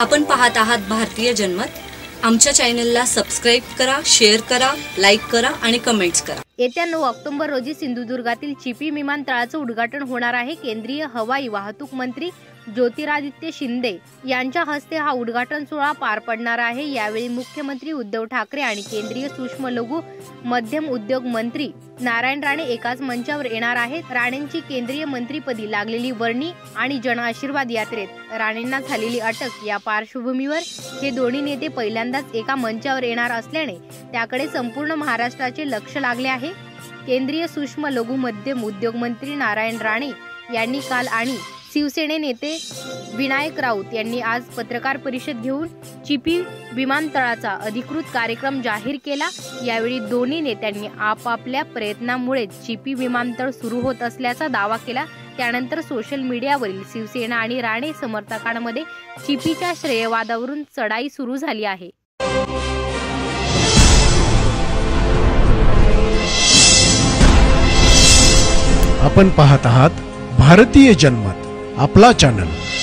आपण पाहत आहात भारतीय जनमत। आमच्या चॅनलला सबस्क्राइब करा, शेअर करा, लाईक करा आणि कमेंट्स करा। येत्या 9 ऑक्टोबर रोजी सिंधुदुर्गातील चिपी विमानतळाचं उद्घाटन होणार आहे। केंद्रीय हवाई वाहतूक मंत्री ज्योतिरादित्य शिंदे यांच्या हस्ते हा उद्घाटन सोहळा पार पडणार आहे। यावेळी मुख्यमंत्री उद्धव ठाकरे आणि केंद्रीय सूक्ष्म लघु मध्यम उद्योग मंत्री नारायण राणे एकाच मंचावर येणार आहेत। राणेंची केंद्रीय मंत्रीपदी लागलेली वर्णी आणि जन आशीर्वाद यात्रेत राणेंना झालेली अटक या पार्श्वभूमीवर हे दोन्ही नेते पहिल्यांदाच एका मंचावर येणार असल्याने त्याकडे संपूर्ण महाराष्ट्राचे लक्ष लागले आहे। केंद्रीय सूक्ष्म लघु मध्यम उद्योग मंत्री नारायण राणे यांनी काल आणि शिवसेने नेते विनायक राऊत यांनी आज पत्रकार परिषद घेऊन चिपी विमानतळाचा अधिकृत कार्यक्रम जाहीर केला। यावेळी दोन्ही नेत्यांनी आपापल्या प्रयत्नांमुळे चिपी विमानतळ सुरू होत असल्याचा दावा केला। त्यानंतर सोशल मीडियावरील शिवसेना आणि राणे समर्थकांमध्ये चिपीच्या श्रेयवादावरून चढाई सुरू झाली आहे। आपण पाहत आहात भारतीय जनमत, आपला चॅनल।